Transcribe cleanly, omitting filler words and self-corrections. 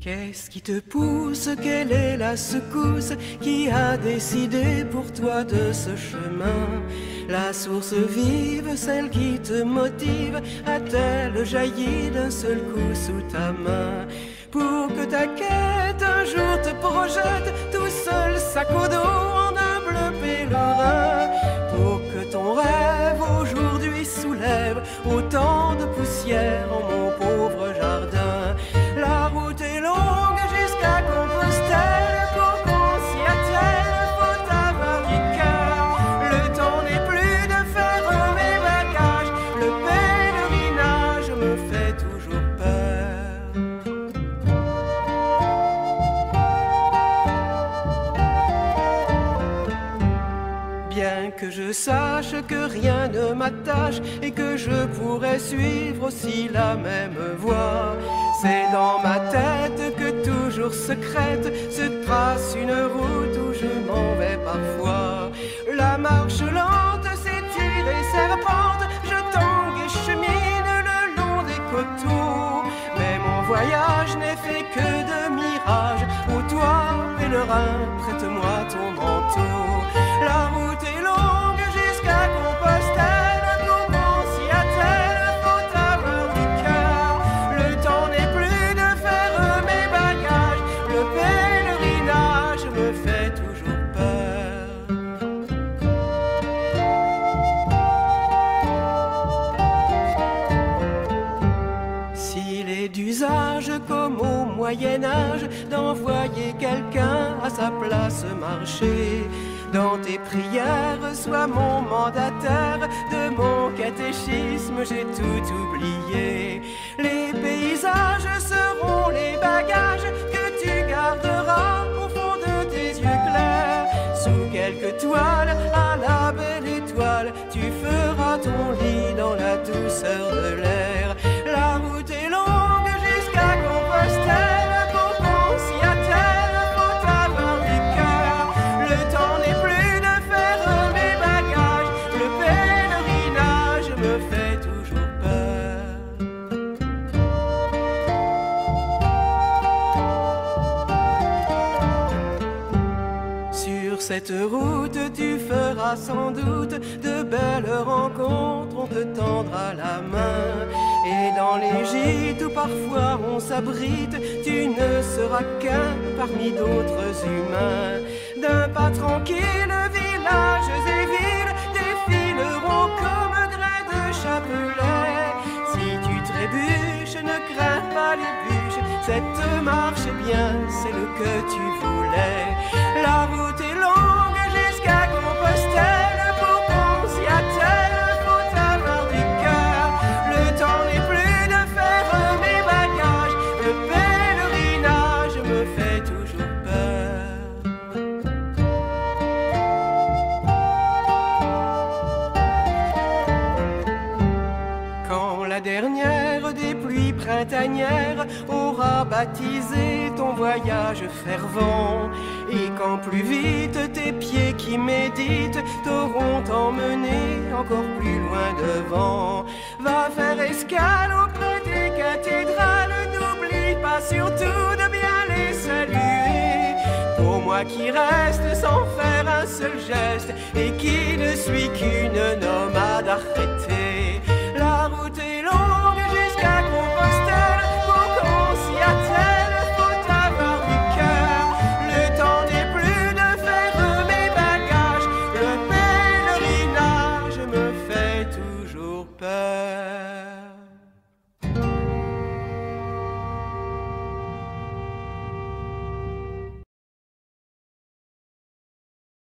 Qu'est-ce qui te pousse? Quelle est la secousse qui a décidé pour toi de ce chemin? La source vive, celle qui te motive, a-t-elle jailli d'un seul coup sous ta main? Pour que ta quête un jour te projette tout seul, sac au dos, en humble pèlerin. Pour que ton rêve aujourd'hui soulève autant de poussière en mon pauvre jardin. La route est longue jusqu'à Compostelle, pour qu'on s'y attelle, faut avoir du cœur. Le temps n'est plus de faire mes bagages, le pèlerinage me fait toujours peur. Bien que je sache que rien ne m'attache et que je pourrais suivre aussi la même voie, c'est dans ma tête que toujours secrète se trace une route où je m'en vais parfois. La marche lente s'étire et serpente, je tangue et chemine le long des coteaux. Mais mon voyage n'est fait que de mirages. Ô toi, pèlerin, prête-moi ton manteau. La route est longue jusqu'à Compostelle, pour qu'on s'y attelle, faut avoir du cœur. Le temps n'est plus de faire mes bagages, le pèlerinage me fait toujours peur. S'il est d'usage, comme au Moyen-Âge, d'envoyer quelqu'un à sa place marcher, dans tes prières, sois mon mandataire, de mon catéchisme j'ai tout oublié. Les paysages seront les bagages que tu garderas au fond de tes yeux clairs. Sous quelques toiles, à la belle étoile, tu feras ton lit dans la douceur de l'air. La route est longue jusqu'à Compostelle, pour qu'on s'y attelle, faut avoir du cœur. Le temps n'est plus de faire mes bagages, le pèlerinage me fait toujours peur. Sur cette route tu feras sans doute de belles rencontres, on te tendra la main. Et dans les gîtes où parfois on s'abrite, tu ne seras qu'un parmi d'autres humains. D'un pas tranquille, villages et villes défileront comme grains de chapelet. Si tu trébuches, ne crains pas les bûches, cette marche est bien celle que tu voulais. La route est longue jusqu'à Compostelle, pour qu'on s'y attelle, faut avoir du cœur. Le temps n'est plus de faire mes bagages, le pèlerinage me fait toujours peur. Quand la dernière des pluies printanières aura baptisé ton voyage fervent, et quand plus vite tes pieds qui méditent t'auront emmené encore plus loin devant, va faire escale auprès des cathédrales, n'oublie pas surtout de bien les saluer. Pour moi qui reste sans faire un seul geste et qui ne suis qu'une nomade arrêtée,